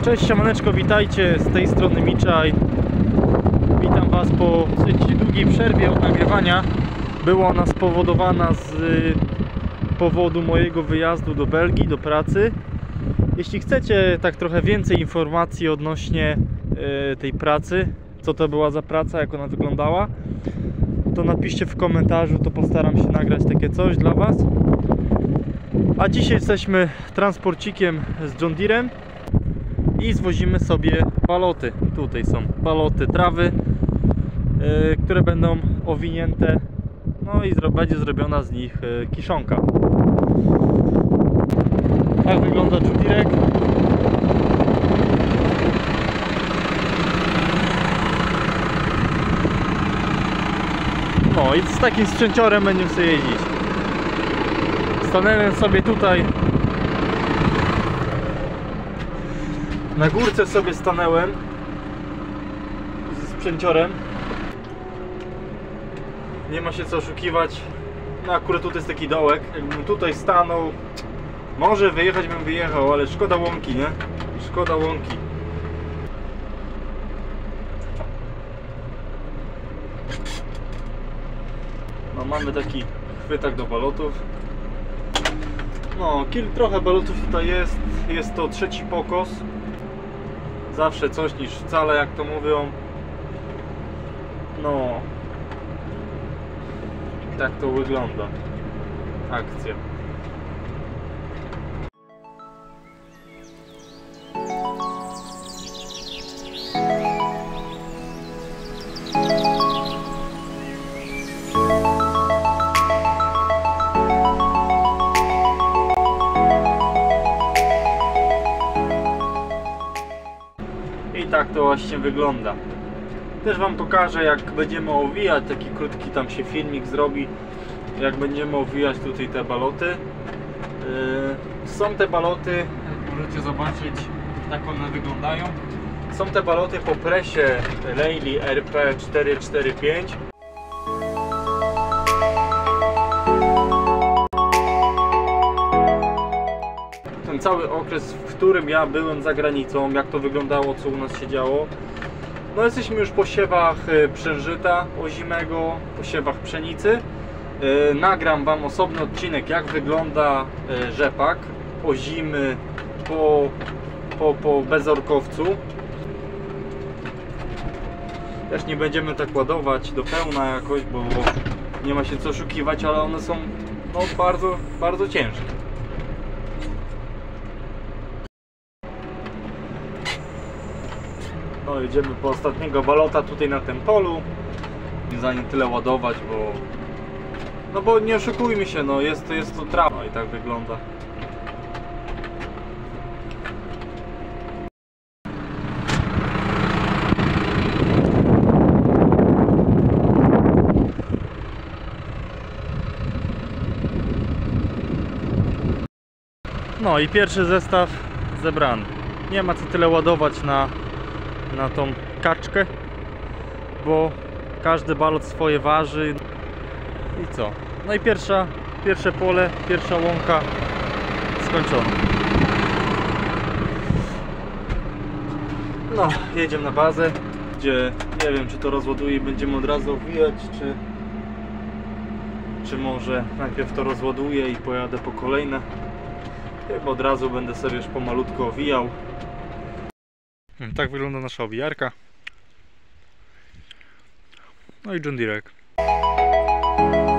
Cześć, siemaneczko, witajcie, z tej strony Miczaj. Witam Was po dosyć długiej przerwie od nagrywania. Była ona spowodowana z powodu mojego wyjazdu do Belgii, do pracy. Jeśli chcecie tak trochę więcej informacji odnośnie tej pracy, co to była za praca, jak ona wyglądała, to napiszcie w komentarzu, to postaram się nagrać takie coś dla Was. A dzisiaj jesteśmy transporcikiem z John Deerem i zwozimy sobie baloty. Tutaj są baloty trawy, które będą owinięte, no i będzie zrobiona z nich kiszonka. Tak wygląda John Deerek. No i z takim sprzęciorem będziemy sobie jeździć. Stanąłem sobie tutaj na górce, sobie stanąłem ze sprzęciorem. Nie ma się co oszukiwać. No akurat tutaj jest taki dołek. Jakbym tutaj stanął, może wyjechać bym wyjechał, ale szkoda łąki, nie? Szkoda łąki. No, mamy taki chwytak do balotów. No, trochę balotów tutaj jest. Jest to trzeci pokos. Zawsze coś niż wcale, jak to mówią. No, tak to wygląda akcja. I tak to właśnie wygląda. Też Wam pokażę, jak będziemy owijać, taki krótki tam się filmik zrobi, jak będziemy owijać tutaj te baloty. Są te baloty, jak możecie zobaczyć, tak one wyglądają. Są te baloty po presie Lely RP445. Ten cały okres, w którym ja byłem za granicą, jak to wyglądało, co u nas się działo. No, jesteśmy już po siewach przężyta ozimego, po siewach pszenicy. Nagram Wam osobny odcinek, jak wygląda rzepak ozimy po bezorkowcu. Też nie będziemy tak ładować do pełna jakoś, bo nie ma się co oszukiwać, ale one są no, bardzo, bardzo ciężkie. No, jedziemy po ostatniego balota tutaj na tym polu. Zanim tyle ładować, bo nie oszukujmy się, no jest to trawa i tak wygląda. No i pierwszy zestaw zebrany. Nie ma co tyle ładować na tą kaczkę, bo każdy balot swoje waży. I co? No i pierwsze pole, pierwsza łąka skończona. No, jedziemy na bazę, gdzie nie wiem, czy to rozładuje i będziemy od razu owijać, czy może najpierw to rozładuję i pojadę po kolejne. Chyba od razu będę sobie już pomalutko owijał. Tak wygląda nasza owijarka. No i John Deerek.